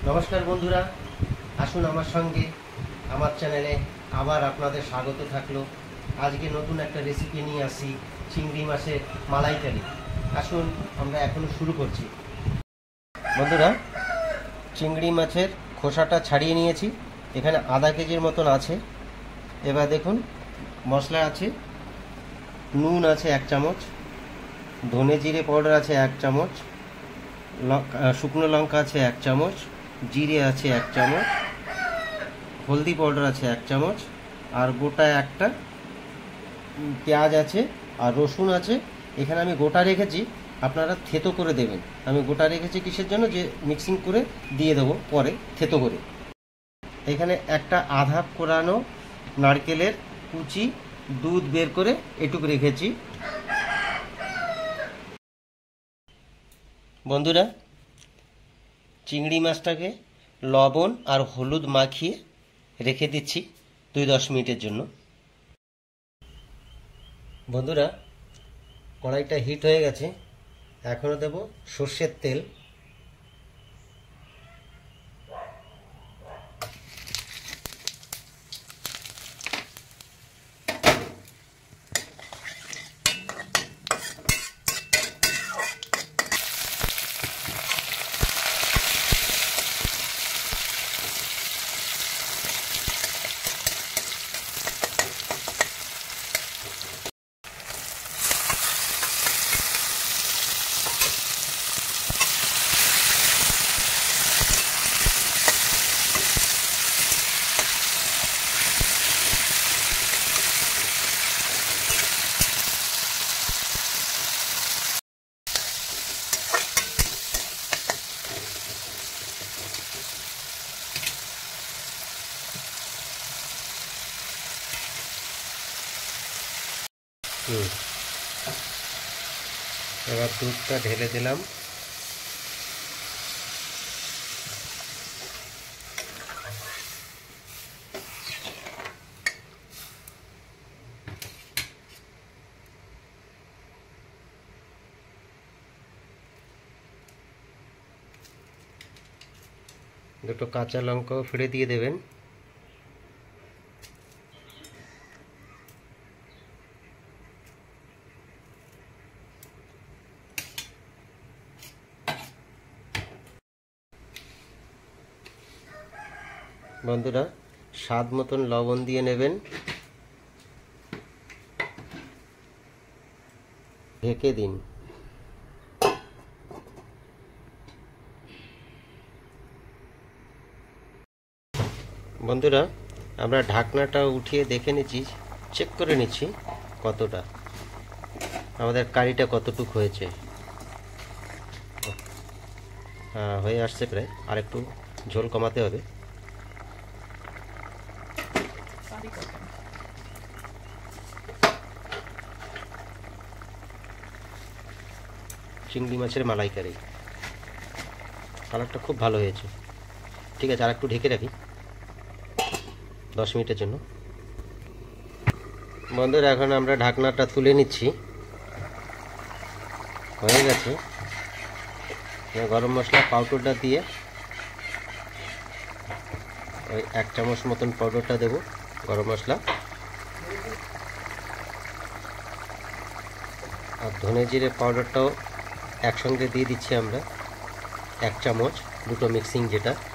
नमस्कार बंधुरा आसुन आमार संगे आमार चैनेले आबार आपनादेर स्वागत थाकलो। आज के नतून एक रेसिपि निये आसि चिंगड़ी माछेर मालाइकारी। आसुन आमरा एखोन शुरू करछि। बंधुरा चिंगड़ी माछेर खोसाटा छाड़िये नियेछि, एखाने आधा केजिर मतन आछे। एबार देखुन मशला आछे, नुन आछे 1 चामच, धने जिरे पाउडार आछे 1 चामच, शुकनो लंका आछे 1 चामच, जिरे आछे 1 चामच, हल्दी पाउडार आछे 1 चामच और गोटा एकटा पेঁয়াজ आछे और रसुन आछे। एखाने आमी गोटा रेखेछि, आपनारा थेतो करे देबेन। आमी गोटा रेखेछि किसेर जोन्नो जे मिक्सिंग करे दिए देबो परे थेतो करे। एखाने एकटा आधा कोरानो नारकेलेर कुचि दूध बेर करे एटुकु रेखेछि। बंधुरा चिंगड़ी माछटाके लवण और हलुद माखिए रेखे दिच्छी 2-10 मिनिटेर जोन्नो। बंधुरा कड़ाईटा हिट हो गेछे, एखोनो देब सर्षेर तेल। এবার দুধটা ঢেলে দিলাম। দুটো কাঁচা লঙ্কাও ফেলে দিয়ে দেবেন। बंधुरा स्वाद मतन लवण दिए नेबेन, ढेके दिन। बंधुरा आमरा ढाकनाटा उठिए देखे निচ্ছি, चेक करे निচ্ছি कतटा आमादेर कारिटा कतटुकु हयेছে। হয়ে আসছে প্রায়, আর একটু ঝোল কমাতে হবে। চিংড়ি মাছের মালাইকারি কালারটা খুব ভালো হয়েছে। ঠিক আছে, আর একটু ঢেকে রাখি 10 মিনিটের জন্য। বন্ধুরা এখন আমরা ঢাকনাটা তুলে নিচ্ছি, হয়ে গেছে। গরম মশলা পাউডারটা দিয়ে ওই 1 চামচ মতন পাউডারটা দেব গরম মশলা, আর ধনে জিরে পাউডারটাও একসঙ্গে দিয়ে দিচ্ছি আমরা 1 চামচ, দুটো মিক্সিং যেটা।